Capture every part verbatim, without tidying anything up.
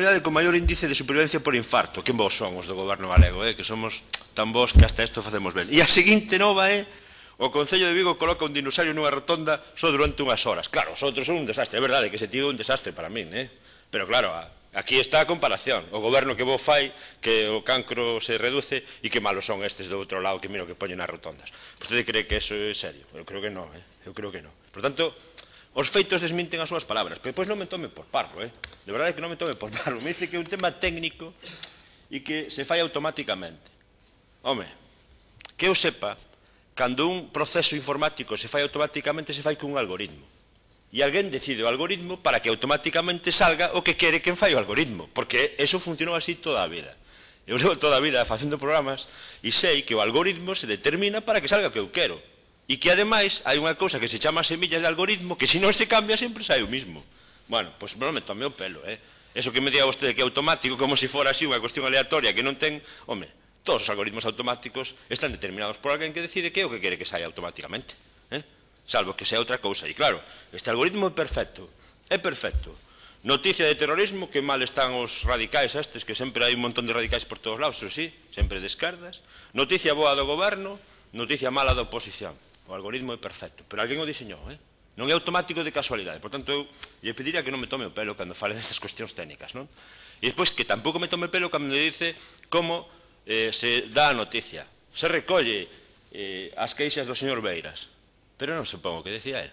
comunidade con maior índice de supervivencia por infarto. Que vos son os do goberno galego, eh? Que somos tan vos que hasta isto facemos ben. E a seguinte nova é: o Concello de Vigo coloca un dinosaurio nunha rotonda só durante unhas horas. Claro, os outros son un desastre. É verdade que ese tío é un desastre para min, eh? Pero claro, aquí está a comparación. O goberno que vos fai que o cancro se reduce e que malos son estes do outro lado que miro que poñen nas rotondas. Vostede cree que eso é serio? Eu creo que non, eh? Eu creo que non. Por tanto, os feitos desminten as súas palabras, pero depois non me tome por parvo, eh? De verdade que non me tome por parvo. Me dice que é un tema técnico e que se fai automáticamente. Home, que eu sepa, cando un proceso informático se fai automáticamente, se fai cun algoritmo. E alguén decide o algoritmo para que automáticamente salga o que quere quen fai o algoritmo, porque eso funcionou así toda a vida. Eu levo toda a vida facendo programas e sei que o algoritmo se determina para que salga o que eu quero. E que, ademais, hai unha cousa que se chama semillas de algoritmo que, se non se cambia, sempre sai o mismo. Bueno, pois non me tome o pelo, eh? Eso que me diga vostede que é automático, como se fora así unha cuestión aleatoria que non ten... Home, todos os algoritmos automáticos están determinados por alguén que decide que é o que quere que saia automáticamente, eh? Salvo que sea outra cousa. E claro, este algoritmo é perfecto, é perfecto. Noticia de terrorismo, que mal están os radicais estes, que sempre hai un montón de radicais por todos lados, eso sí, sempre de esquerdas. Noticia boa do goberno, noticia mala da oposición. O algoritmo é perfecto, pero alguén o diseñou, eh? Non é automático de casualidade. Por tanto, eu lle pediría que non me tome o pelo cando fale destas cuestións técnicas, non? E despois que tampouco me tome o pelo cando me dice como eh, se dá a noticia. Se recolle eh, as queixas do señor Beiras, pero non se pon o que decía él.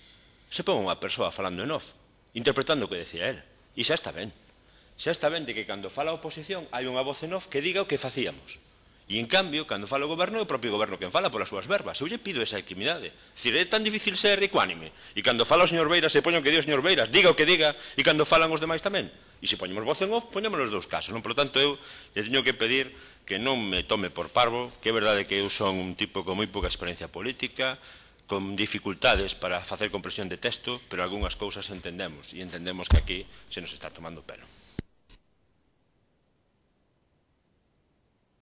Se pon unha persoa falando en off, interpretando o que decía él. E xa está ben. Xa está ben de que cando fala a oposición hai unha voz en off que diga o que facíamos. E, en cambio, cando fala o goberno, é o propio goberno quen fala polas súas verbas. Eu lle pido esa equimidade. É dicir, é tan difícil ser ecuánime. E cando fala o señor Beiras, se poña o que di o señor Beiras, diga o que diga, e cando falan os demais tamén. E se poñemos voz en off, poñamos os dous casos. Non? Por lo tanto, eu lle teño que pedir que non me tome por parvo, que é verdade que eu son un tipo con moi pouca experiencia política, con dificultades para facer comprensión de texto, pero algunhas cousas entendemos, e entendemos que aquí se nos está tomando pelo.